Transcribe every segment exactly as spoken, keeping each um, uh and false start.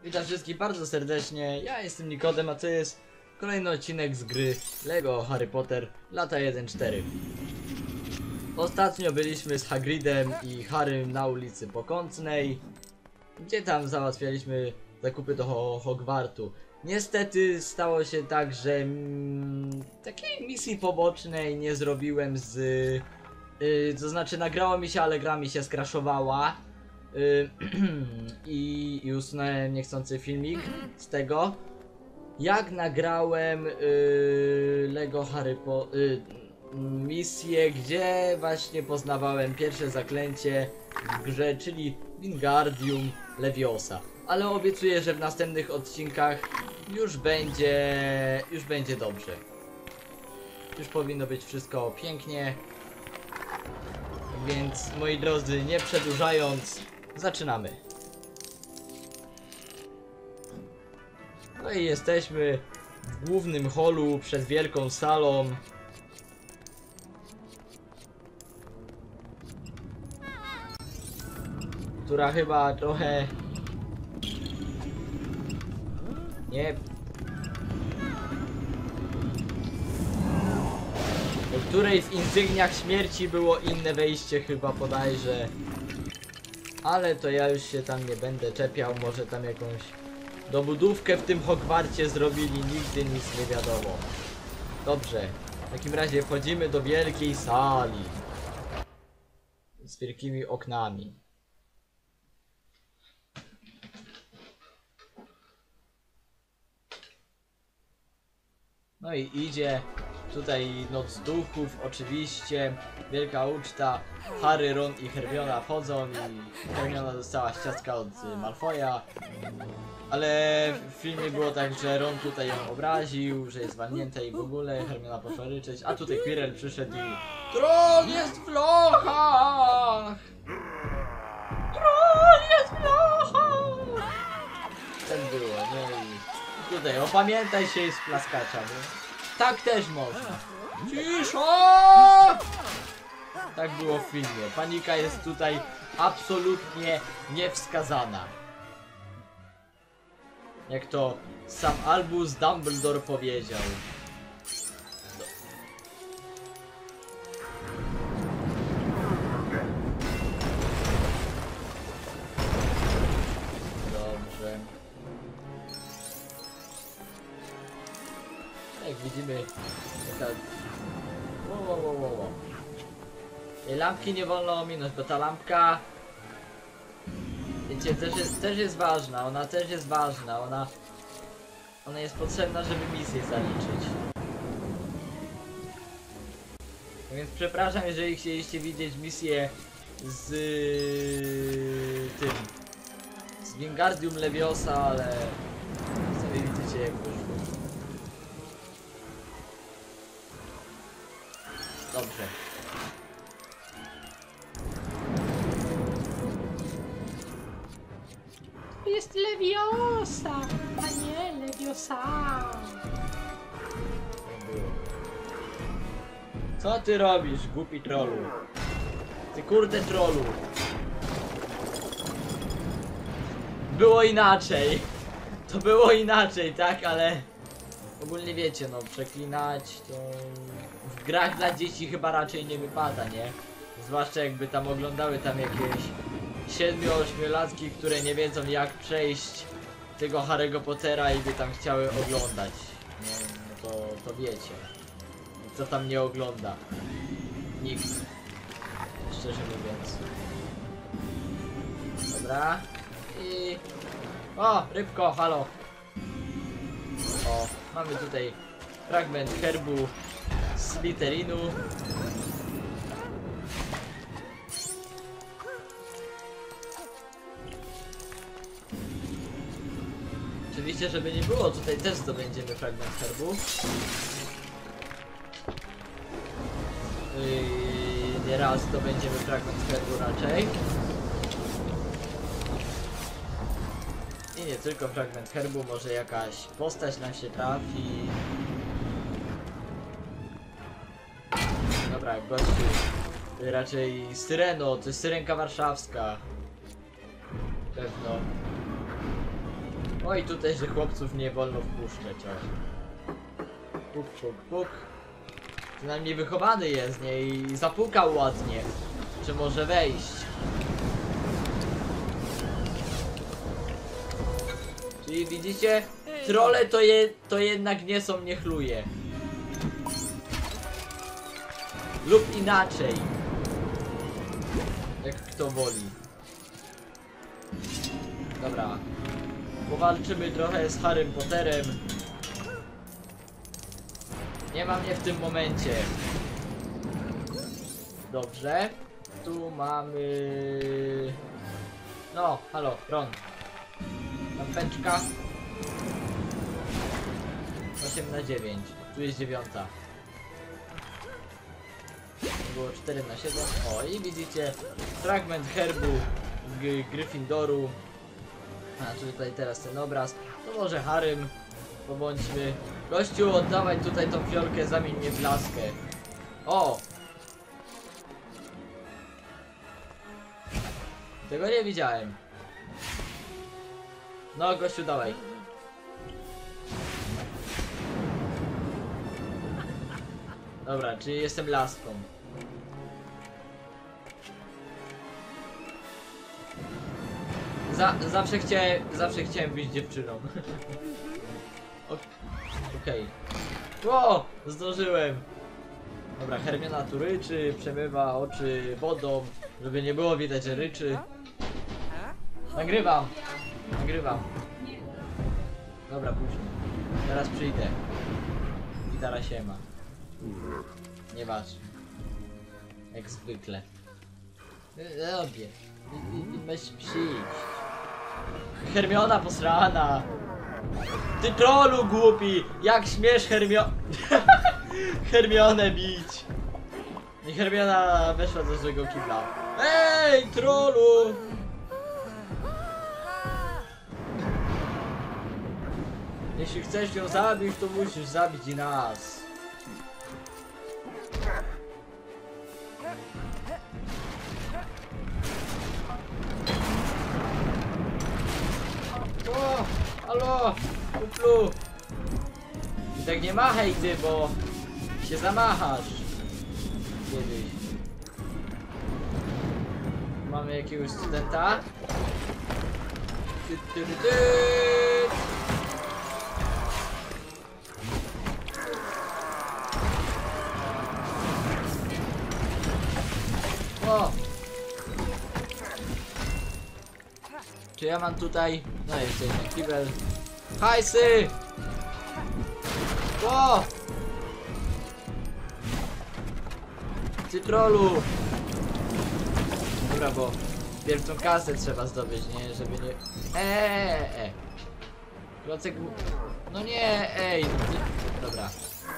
Witam wszystkich bardzo serdecznie, ja jestem Nikodem, a to jest kolejny odcinek z gry LEGO Harry Potter lata jeden cztery. Ostatnio byliśmy z Hagridem i Harrym na ulicy Pokątnej, gdzie tam załatwialiśmy zakupy do Ho Hogwartu. Niestety stało się tak, że mm, takiej misji pobocznej nie zrobiłem z... Yy, to znaczy nagrało mi się, ale gra mi się skraszowała. Yy, i, I usunąłem niechcący filmik z tego, jak nagrałem yy, LEGO Harry Potter yy, misję, gdzie właśnie poznawałem pierwsze zaklęcie w grze, czyli Wingardium Leviosa. Ale obiecuję, że w następnych odcinkach już będzie, już będzie dobrze. Już powinno być wszystko pięknie. Więc moi drodzy, nie przedłużając, zaczynamy. No i jesteśmy w głównym holu przed wielką salą. Która chyba trochę... Nie... Do której w insygniach śmierci było inne wejście chyba bodajże. Ale to ja już się tam nie będę czepiał, może tam jakąś dobudówkę w tym Hogwarcie zrobili, nigdy nic nie wiadomo. Dobrze, w takim razie wchodzimy do wielkiej sali z wielkimi oknami. No i idzie tutaj Noc Duchów, oczywiście, wielka uczta, Harry, Ron i Hermiona wchodzą i Hermiona dostała ściaska od Malfoya. Ale w filmie było tak, że Ron tutaj ją obraził, że jest walnięta i w ogóle Hermiona poszła ryczeć, a tutaj Quirrell przyszedł i... Troll jest w lochach! Troll jest w lochach! Tak było, no i tutaj opamiętaj się z plaskacza, nie? Tak też można. Cisza! Tak było w filmie. Panika jest tutaj absolutnie niewskazana. Jak to sam Albus Dumbledore powiedział. Dobrze. Jak widzimy, taka... Wow, wow, wow, wow. I lampki nie wolno ominąć, bo ta lampka... Wiecie, też jest, też jest ważna, ona też jest ważna, ona... Ona jest potrzebna, żeby misję zaliczyć. Więc przepraszam, jeżeli chcieliście widzieć misję z... tym... z Wingardium Leviosa, ale... sobie widzicie jak wyszło. Dobrze. To jest Leviosa, a nie Leviosa. Co ty robisz, głupi trollu? Ty kurde trollu. Było inaczej. To było inaczej, tak? Ale... Ogólnie wiecie, no przeklinać to... W grach dla dzieci chyba raczej nie wypada, nie? Zwłaszcza jakby tam oglądały tam jakieś siedmiu-ośmiolatki, które nie wiedzą jak przejść tego Harry'ego Pottera i by tam chciały oglądać. No, no to, to wiecie. Kto tam nie ogląda? Nikt. Szczerze mówiąc. Dobra. I... O! Rybko, halo! O, mamy tutaj fragment herbu Slytherinu. Oczywiście, żeby nie było, tutaj też zdobędziemy fragment herbu. Yy, nie raz zdobędziemy fragment herbu raczej. I nie tylko fragment herbu, może jakaś postać nam się trafi. Dobra, gościu. Raczej Syreno, to jest Syrenka Warszawska. Pewno. Oj, tutaj, że chłopców nie wolno wpuszczać, o. Puk, puk, puk. Przynajmniej wychowany jest, nie? I zapukał ładnie. Czy może wejść? Czyli widzicie? Trolle to, je, to jednak nie są niechluje. Lub inaczej. Jak kto woli. Dobra. Powalczymy trochę z Harrym Potterem. Nie ma mnie w tym momencie. Dobrze. Tu mamy... No, halo, Ron. Lampeczka. osiem na dziewięć. Tu jest dziewiąta. Było cztery na siedem. O, i widzicie fragment herbu Gryffindoru. A tutaj teraz ten obraz. To może Harrym pobądźmy. Gościu, oddawaj tutaj tą fiolkę, zamień mnie w laskę. O! Tego nie widziałem. No, gościu, dawaj. Dobra, czyli jestem laską. Za, zawsze chciałem, zawsze chciałem być dziewczyną. Okej. Okay. O, zdążyłem. Dobra, Hermiona tu ryczy, przemywa oczy wodą, żeby nie było widać, że ryczy. Nagrywam. Nagrywam. Dobra, później. Teraz przyjdę. Gitara się ma. Nieważne. Jak zwykle. Robię. Masz przyjść. Hermiona posrana. Ty trollu głupi! Jak śmiesz Hermio... Hermionę bić! I Hermiona weszła do złego kibla. Ej, trollu! Jeśli chcesz ją zabić, to musisz zabić i nas. O, halo, kuplu. I tak nie machaj ty, bo się zamachasz. Kiedyś. Mamy jakiegoś studenta. Ty, ty, ty, ty. O! Czy ja mam tutaj... No jeszcze jeden kibel. Hajsy! O! Ty trollu! Dobra, bo pierw tą kasę trzeba zdobyć, nie? Żeby nie... Eee, e. Klocek... No nie, ej! Ty... Dobra.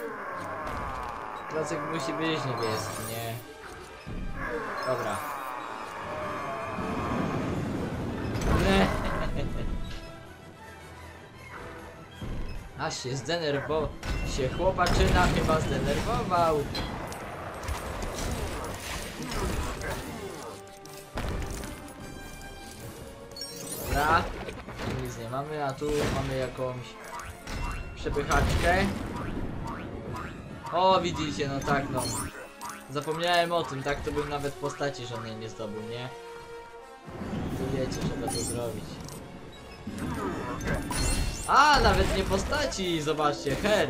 Klocek musi być niebieski, nie? Dobra. Aż się zdenerwował. Się chłopaczyna chyba zdenerwował. Dobra. Nic nie mamy, a tu mamy jakąś przepychaczkę. O, widzicie, no tak, no. Zapomniałem o tym, tak to bym nawet postaci żadnej nie zdobył, nie? Tu wiecie, trzeba to zrobić. A, nawet nie postaci, zobaczcie, herb.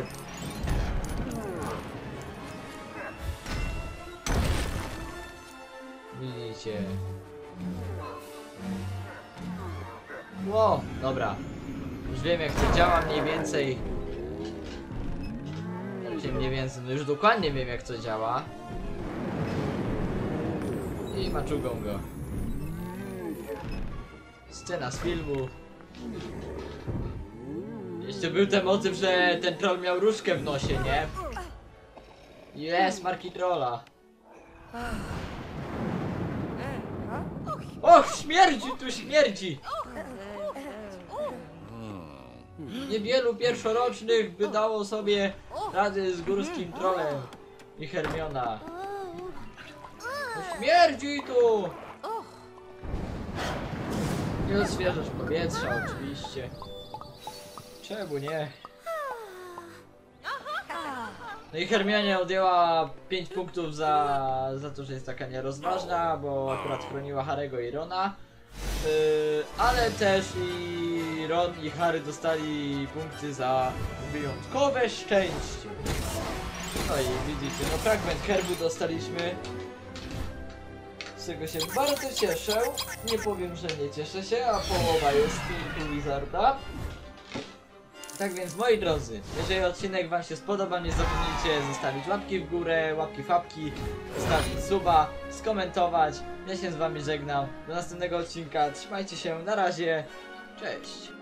Widzicie. Ło, dobra. Już wiem, jak to działa mniej więcej. Znaczy mniej więcej, no już dokładnie wiem, jak to działa. I maczugą go. Scena z filmu. Jeszcze był ten motyw, że ten troll miał różkę w nosie, nie? Jest, marki trolla. Och, śmierdzi, tu śmierdzi! Niewielu pierwszorocznych by dało sobie radę z górskim trollem i Hermiona. To śmierdzi tu! Nie odświeżasz powietrza, oczywiście. Czemu nie? No i Hermione odjęła pięć punktów za, za to, że jest taka nierozważna, bo akurat chroniła Harry'ego i Rona. Yy, ale też i Ron i Harry dostali punkty za wyjątkowe szczęście. No i widzicie, no fragment herbu dostaliśmy. Z czego się bardzo cieszę. Nie powiem, że nie cieszę się, a połowa jest z Pinky Wizarda. Tak więc moi drodzy, jeżeli odcinek wam się spodoba, nie zapomnijcie zostawić łapki w górę, łapki fapki, zostawić suba, skomentować. Ja się z wami żegnam. Do następnego odcinka. Trzymajcie się, na razie. Cześć.